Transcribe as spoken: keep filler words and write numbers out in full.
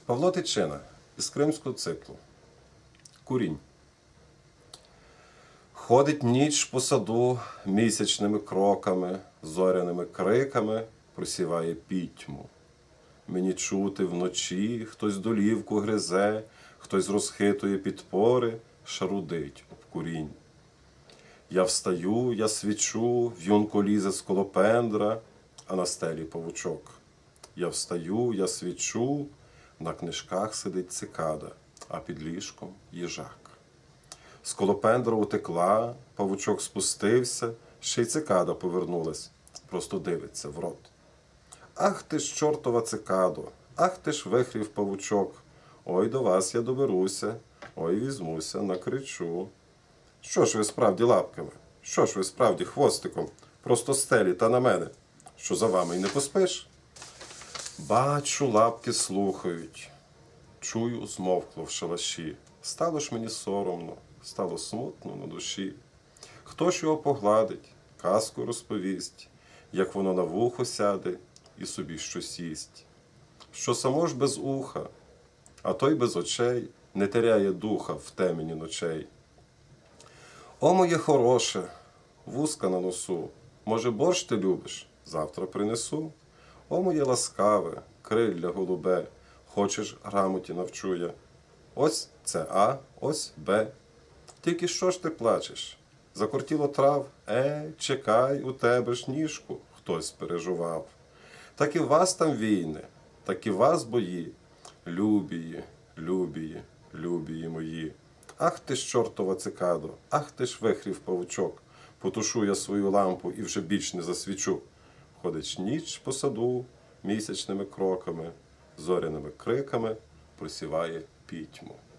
Павло Тичина із кримського циклу. Курінь. Ходить ніч по саду місячними кроками, зоряними криками просіває пітьму. Мені чути вночі, хтось долівку гризе, хтось розхитує підпори, шарудить об курінь. Я встаю, я свічу, в'юнко лізе з колопендра, а на стелі павучок. Я встаю, я свічу, на книжках сидить цикада, а під ліжком їжак. З колопендра утекла, павучок спустився, ще й цикада повернулась, просто дивиться в рот. Ах ти ж, чортова цикадо, ах ти ж вихрів павучок, ой до вас я доберуся, ой візьмуся, накричу. Що ж ви справді лапками, що ж ви справді хвостиком, просто стелі та на мене, що за вами й не поспиш? Бачу, лапки слухають, чую, змовкло в шалаші, стало ж мені соромно, стало смутно на душі. Хто ж його погладить, казку розповість, як воно на вухо сяде і собі щось їсть. Що само ж без уха, а той без очей не теряє духа в темені ночей. О, моє хороше, вузка на носу, може борщ ти любиш? Завтра принесу. О, моє ласкаве, крилля голубе, хочеш грамоті навчу я. Ось це А, ось Б. Тільки що ж ти плачеш? Закортіло трав? Е, чекай, у тебе ж ніжку хтось пережував. Так і вас там війни, так і вас бої, любії, любії, любії мої. Ах ти ж, чортова цикадо, ах ти ж вихрів павучок, потушу я свою лампу і вже біч не засвічу. Ходить ніч по саду місячними кроками, зоряними криками просіває пітьму.